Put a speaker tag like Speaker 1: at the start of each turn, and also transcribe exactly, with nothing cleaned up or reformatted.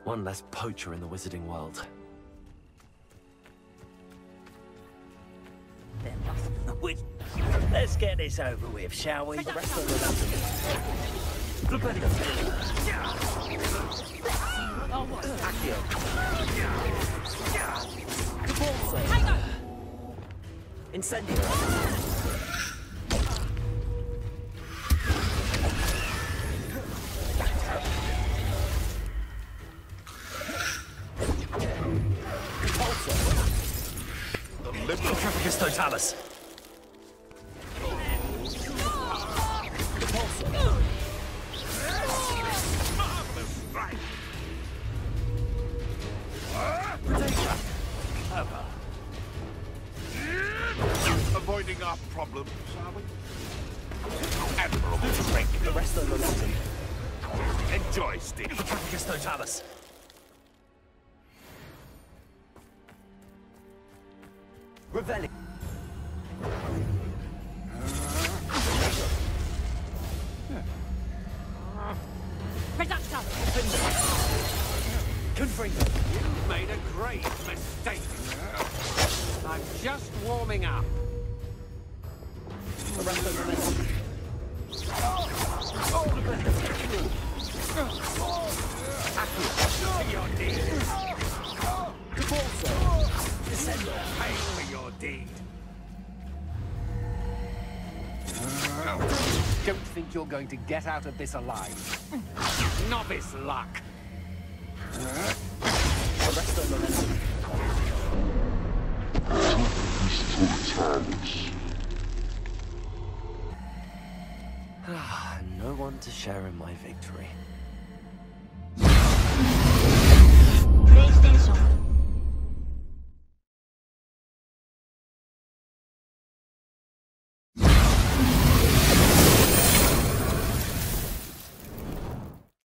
Speaker 1: One less poacher in the wizarding world.
Speaker 2: There must be. Let's get this over with, shall we? The rest of the Oh, what? Accio. Hang on. Incendio.
Speaker 1: Petrificus Totalus.
Speaker 3: Avoiding our problems, are we? Admirable strength.
Speaker 1: The rest of the momentum.
Speaker 3: Enjoy, Steve.
Speaker 1: Petrificus Totalus. Revelli.
Speaker 2: Reducto.
Speaker 1: Confringo.
Speaker 4: You made a great mistake. I'm just warming up.
Speaker 1: The rest of the momentum.
Speaker 4: To your deed.
Speaker 1: Caporso. Descendo.
Speaker 4: Pay for your deed. Don't think you're going to get out of this alive. Novice luck.
Speaker 1: The rest of the momentum. Ah, no one to share in my victory.